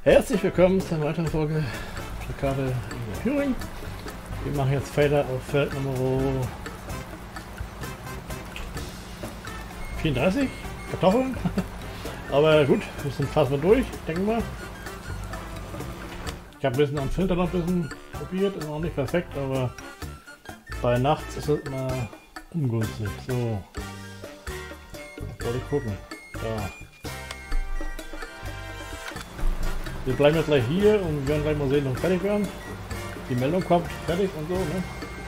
Herzlich willkommen zu einer weiteren Folge Karte Thüringen. Wir machen jetzt Felder auf Feld Nummer 34, Kartoffeln. Aber gut, wir sind fast mal durch, denken wir. Ich habe ein bisschen am Filter noch ein bisschen probiert, ist noch nicht perfekt, aber bei nachts ist es immer ungünstig. So, wollte ich gucken. Da. Wir bleiben jetzt gleich hier und werden gleich mal sehen, ob wir fertig werden. Die Meldung kommt, fertig und so, ne?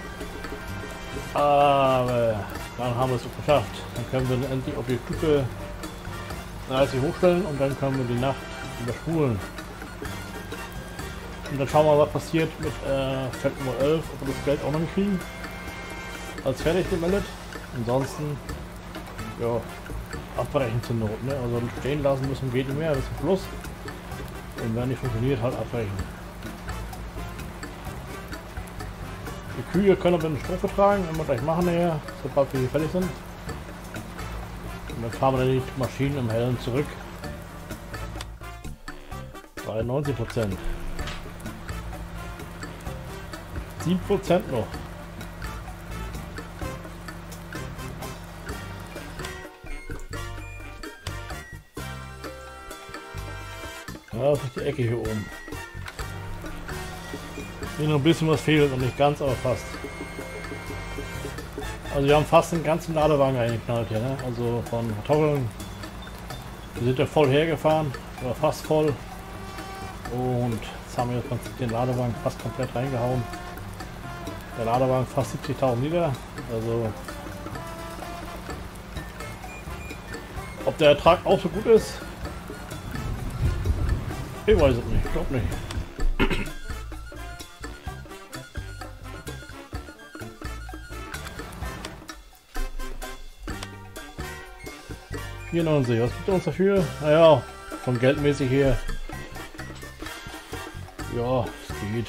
Aber dann haben wir es geschafft. Dann können wir endlich auf die Stufe 30 hochstellen und dann können wir die Nacht überspulen. Und dann schauen wir mal, was passiert mit Feld Nummer 11, ob wir das Geld auch noch nicht kriegen. Als fertig gemeldet. Ansonsten, ja, abbrechen zur Not, ne? Also stehen lassen müssen geht nicht mehr, das ist ein Plus. Und wenn nicht funktioniert, halt abbrechen. Die Kühe können wir den Strom vertragen, wenn wir gleich machen nachher, sobald wir hier fertig sind. Und dann fahren wir dann die Maschinen im Hellen zurück. 93%. 7% noch. Ja, das ist die Ecke hier oben. Hier noch ein bisschen was fehlt und nicht ganz, aber fast. Also wir haben fast den ganzen Ladewagen eingeknallt hier, ne? Also von Kartoffeln. Wir sind ja voll hergefahren, war fast voll. Und jetzt haben wir jetzt den Ladewagen fast komplett reingehauen. Der Ladewagen fast 70.000 Liter. Also ob der Ertrag auch so gut ist, ich weiß es nicht, ich glaube nicht. 94, was gibt er uns dafür? Naja, von geldmäßig her. Ja, es geht.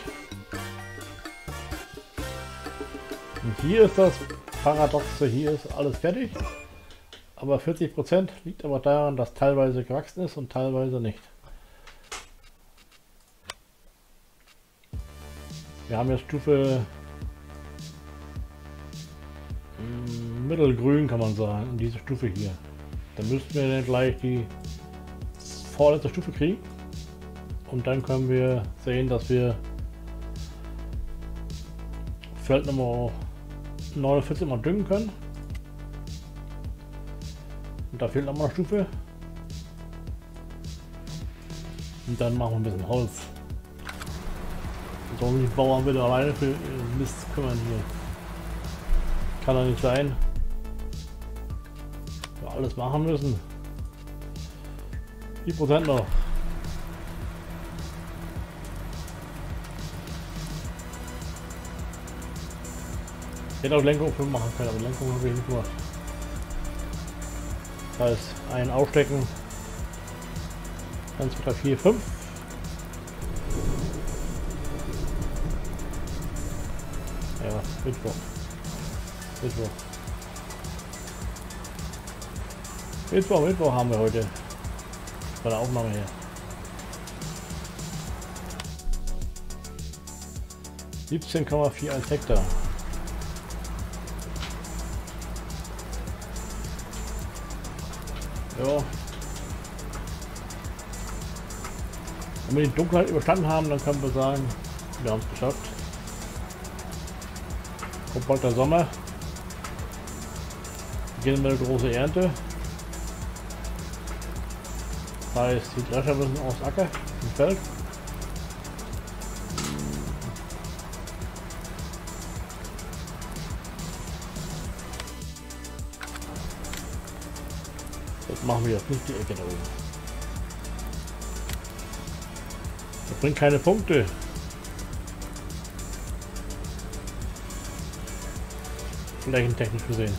Und hier ist das Paradoxe, hier ist alles fertig. Aber 40% liegt aber daran, dass teilweise gewachsen ist und teilweise nicht. Wir haben jetzt Stufe mittelgrün, kann man sagen, in diese Stufe hier. Dann müssten wir dann gleich die vorletzte Stufe kriegen. Und dann können wir sehen, dass wir Feld Nummer 49 mal düngen können. Und da fehlt noch mal eine Stufe. Und dann machen wir ein bisschen Holz. So die Bauern wieder alleine für Mist kümmern hier. Kann doch nicht sein. Wir alles machen müssen. 4% noch. Ich hätte auch Lenkung für machen können, aber Lenkung habe ich nicht gemacht. Das heißt, einen aufstecken. 1, 2, 3, 4, 5. Ja, Mittwoch. Mittwoch haben wir heute. Bei der Aufnahme her. (17,41 Hektar). Ja. Wenn wir die Dunkelheit überstanden haben, dann können wir sagen, wir haben es geschafft. Kommt bald der Sommer. Beginnen wir eine große Ernte. Das heißt, die Drescher müssen aufs Acker, im Feld. Das machen wir jetzt nicht, die Ecke da oben. Das bringt keine Punkte. Flächentechnisch gesehen.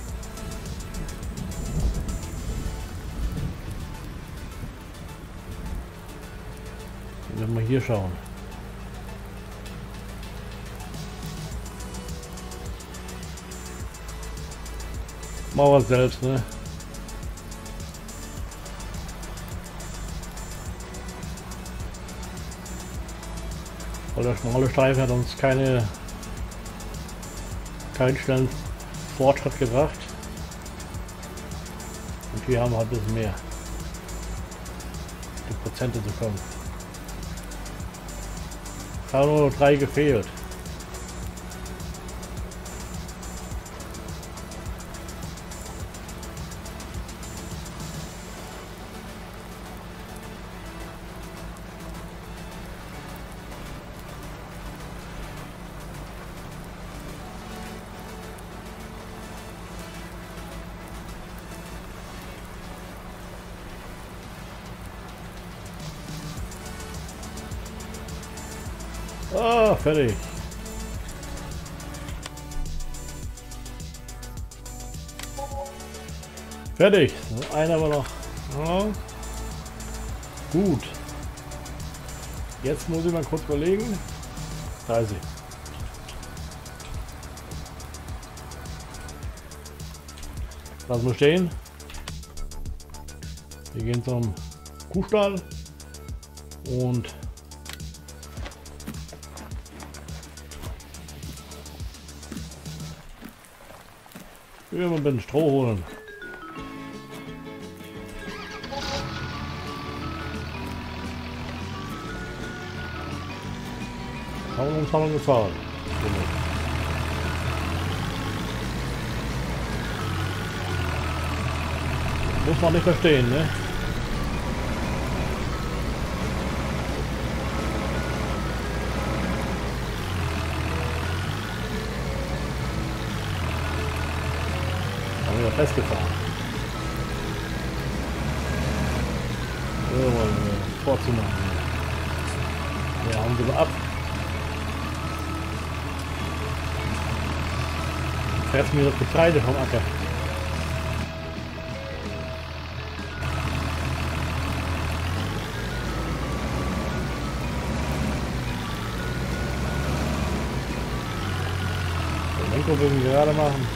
Wenn wir hier schauen. Machen wir es selbst, ne? Weil der schmale Streifen hat uns keinen schnellen Fortschritt gebracht. Und hier haben wir halt ein bisschen mehr, die Prozente zu kommen. Es haben nur noch 3 gefehlt. Ah, fertig. Fertig. So, einer aber noch. Ja. Gut. Jetzt muss ich mal kurz überlegen. 30. Lassen wir stehen. Wir gehen zum Kuhstall und wir werden ein Stroh holen. Haben wir uns mal gezahlt. Muss man nicht verstehen, ne? Haben wir festgefahren. So, mal vorzumachen. Ja, hauen sie mal ab. Fressen wir das Getreide vom Acker. Den Lenko müssen wir gerade machen.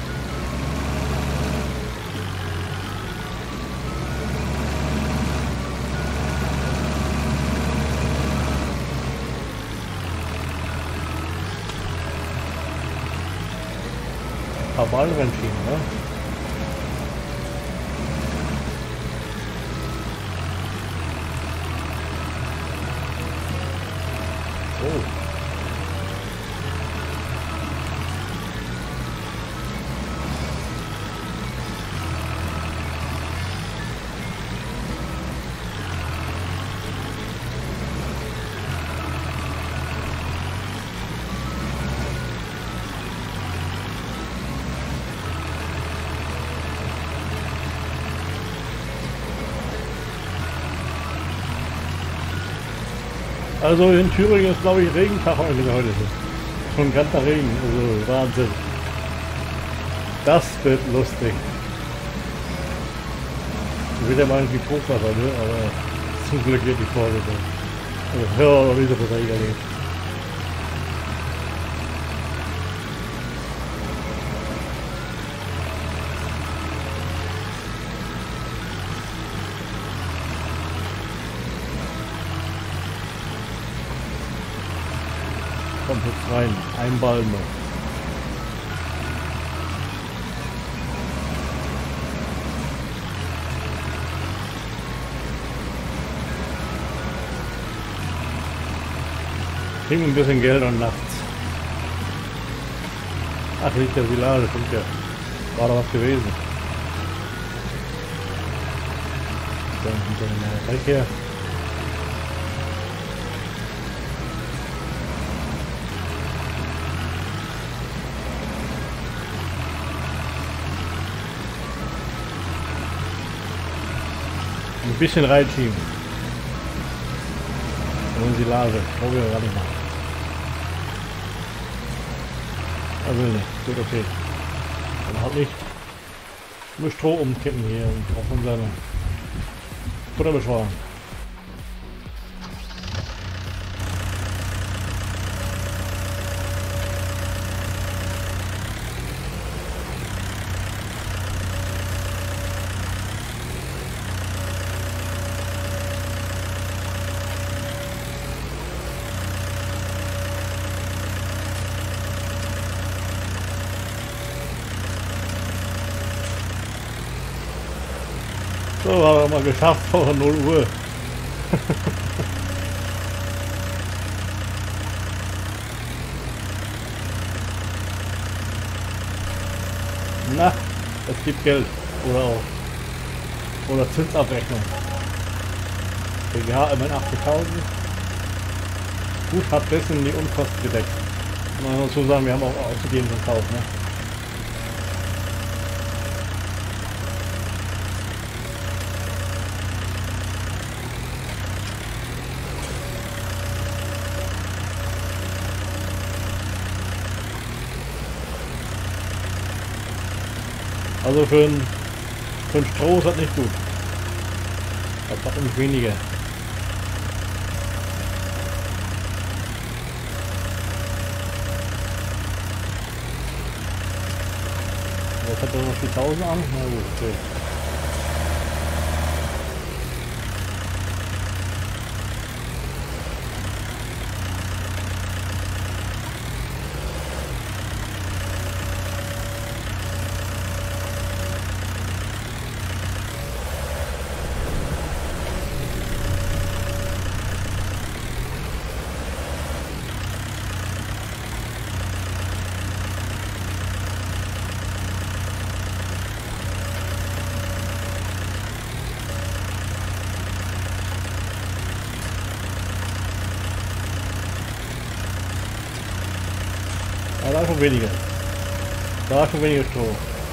Ballenrennschienen, ne? Oh. Also in Thüringen ist, glaube ich, Regentag heute. Schon ganzer Regen, also Wahnsinn. Das wird lustig. Wieder mal irgendwie Hochwasser, ne? Aber zum Glück wird die Folge so. Also hör doch wieder was er erlebt. Kommt jetzt rein, ein Ball noch. Kriegen ein bisschen Geld und nachts. Ach, liegt der Silage, stimmt ja. War da was gewesen. Dann hinter dem Dreck her. Ein bisschen reinschieben. Und Silage. Brauchen wir gerade mal. Also nicht. Gut, okay. Dann halt nicht nur Stroh umkippen hier und auf unsere Futter beschweren. So, haben wir mal geschafft vor 0 Uhr. Na, es gibt Geld. Oder auch. Oder Zinsabrechnung. BGH immerhin 80.000. Gut, hat dessen die Unkosten gedeckt. Man muss so sagen, wir haben auch ausgegeben zum Kauf, ne? Also für ein Stroh ist das nicht gut. Das hat nämlich weniger. Jetzt hat er noch 4.000 an. Na gut, okay. Aber da ist schon weniger. Da ist schon weniger Stroh.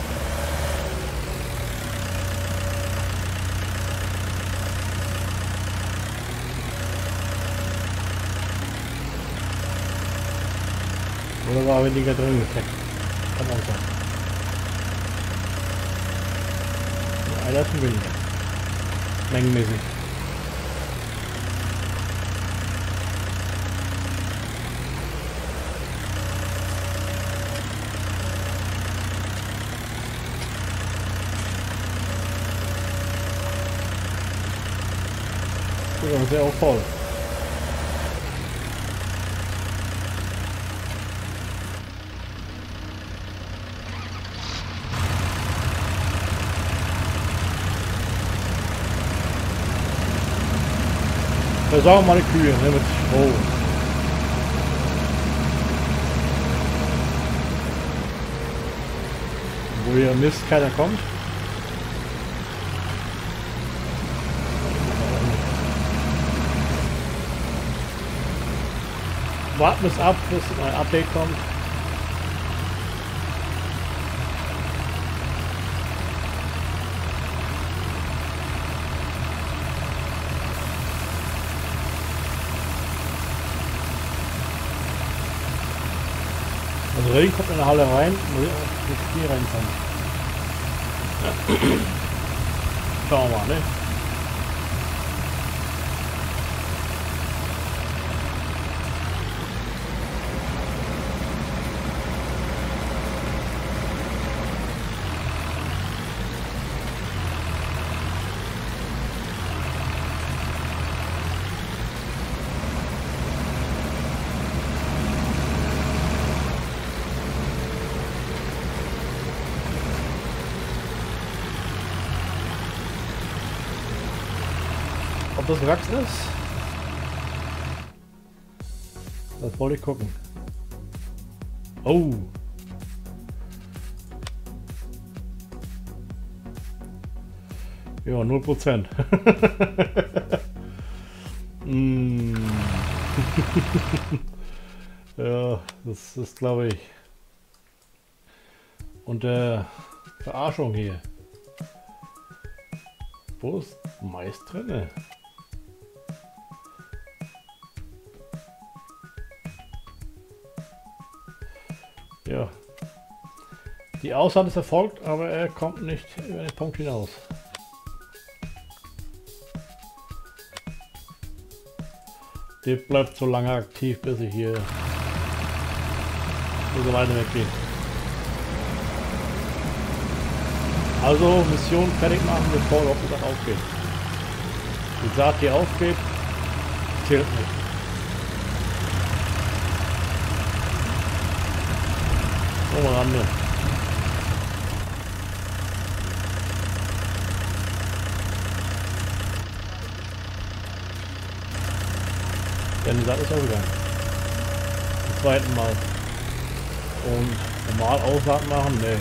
Oder war weniger drin gesteckt. Kann auch sein. Ja, einer ist schon weniger. Mengenmäßig. Ja, ist ja auch voll. Versorgen mal die Kühe, ne, mit Stroh. Wo hier Mist keiner kommt. Warten es ab, bis ein Update kommt. Also Regen kommt in der Halle rein, wo ich hier rein kann. Schauen wir mal, ne? Ob das gewachsen ist? Das wollte ich gucken. Oh! Ja, 0%. Ja, das ist, glaube ich, unter Verarschung hier. Wo ist Mais drin? Ja, die Aussaat ist erfolgt, aber er kommt nicht über den Punkt hinaus. Der bleibt so lange aktiv, bis ich hier so weiter weggehe. Also Mission fertig machen, bevor überhaupt die Sache aufgeht. Die Saat, die aufgeht, zählt nicht. So am Rande. die Seite ist auch gegangen. Zum zweiten Mal. Und normal Ausladen machen? Nee.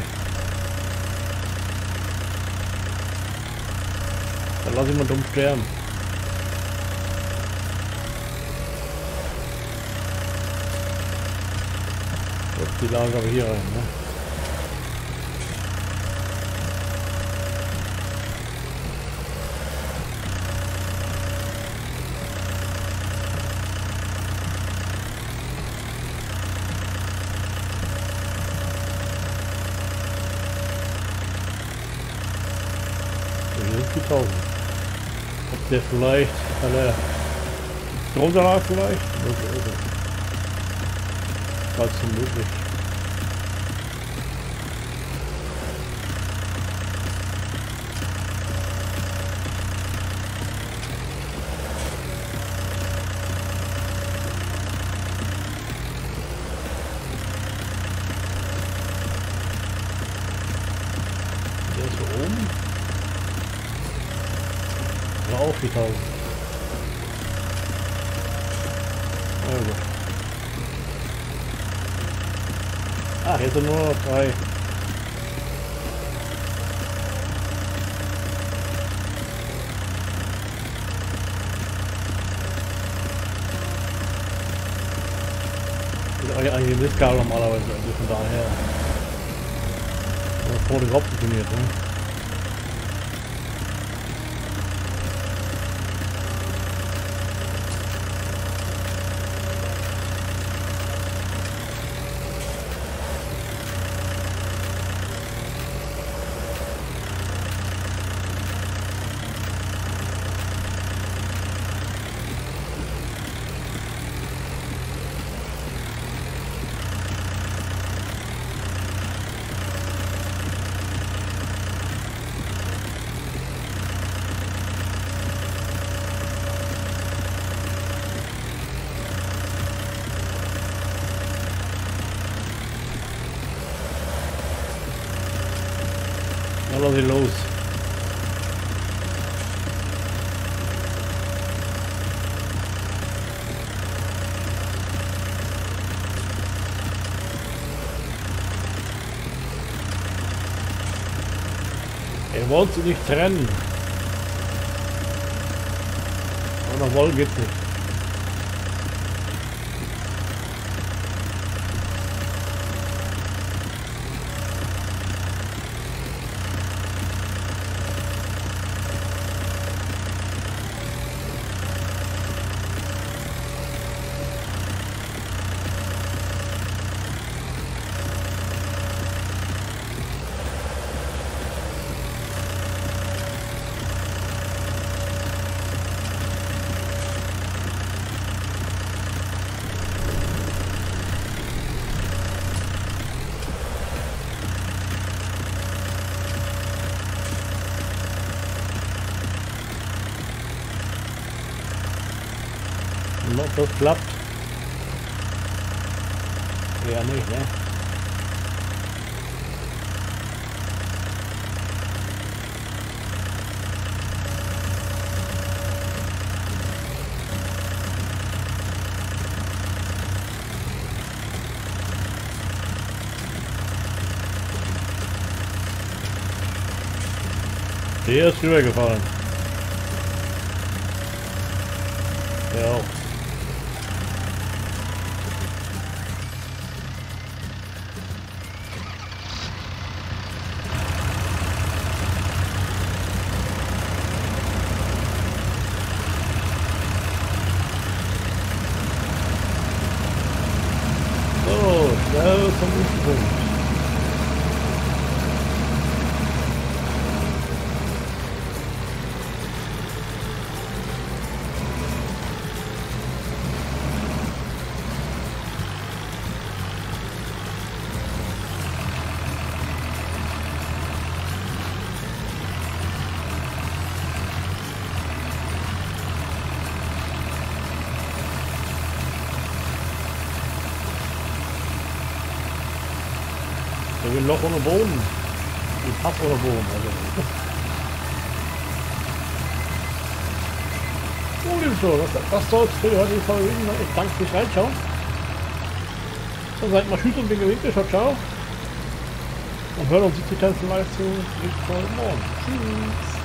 Dann lass ich mal dumm sterben. Jetzt die Lage aber hier rein, ne? Ob der vielleicht, weil er drunter lag vielleicht? Falls so möglich. Der ist so oben. Auch 4000. Also. Ah, hier sind nur noch 3. Das ist eigentlich ein Mistkabel normalerweise, also von daher. Das vorne überhaupt funktioniert, ne? Dann lass ich los. Er wollte sich nicht trennen. Aber noch wollen geht's nicht. Und ob das klappt? Eher nicht, ne? Der ist rübergefallen. Ja. So, schnell zum nächsten Punkt. Da will ein Loch ohne Boden. Ein Pass ohne Boden. Also. Gut, so, das soll es für die heutige Folge gewesen sein. Ich danke fürs Reinschauen. Dann seid mal tschüss und bin gewinkt. Ciao, ciao. Und hören uns die dann vielleicht zu nächsten Folge morgen. Tschüss.